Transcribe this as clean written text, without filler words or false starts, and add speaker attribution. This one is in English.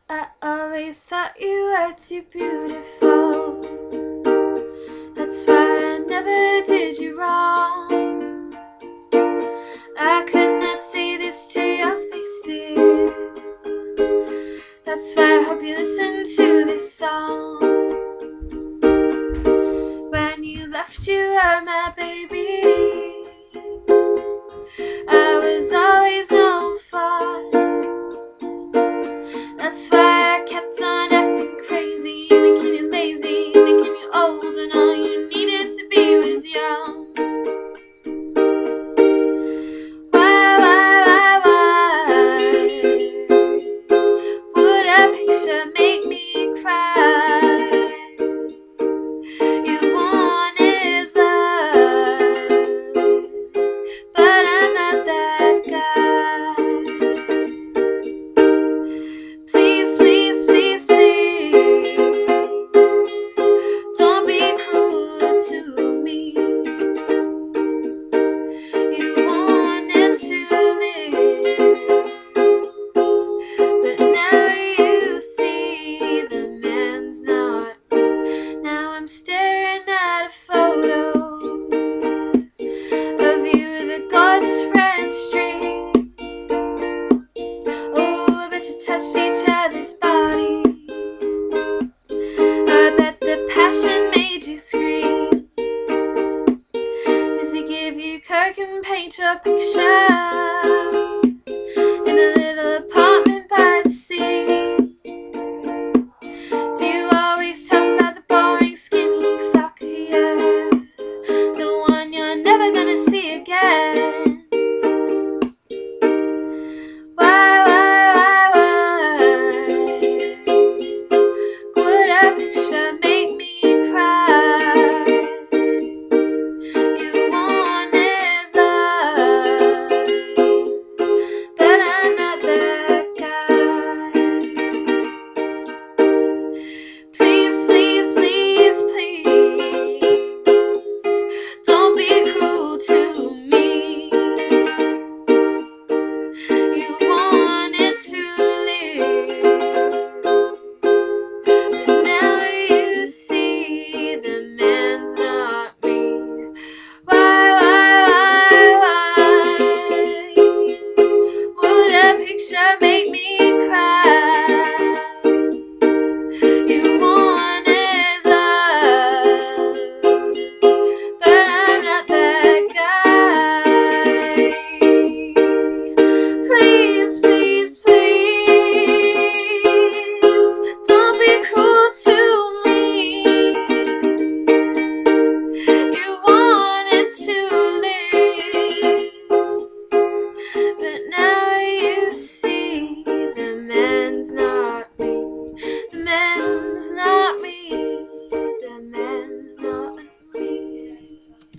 Speaker 1: I always thought you were too beautiful. That's why I never did you wrong. I could not say this to your face, dear. That's why I hope you listen to this song. When you left, you were my baby. I was always no fun. That's why I kept on acting crazy, making you lazy, making you old, and all you needed to be was young. Why would a picture make me cry? You wanted love, but I'm not that guy. Please, please, please, please, don't be cruel to me. You wanted to live, but now you see the man's not me. Now I'm staring at a photo of you, the gorgeous French street. Oh, I bet you touched each other's bodies. I bet the passion made you scream. Does he give you Kirk and paint your picture in a little apartment by the sea? Do you always talk about the boring skinny fuck? Yeah, the one you're never gonna see again. Why would a picture make me cry? You wanted love, but I'm not that guy. Please, please, please, please, don't be cruel to me. You wanted to live, but now you see the man's not me. Why would a picture make me cry?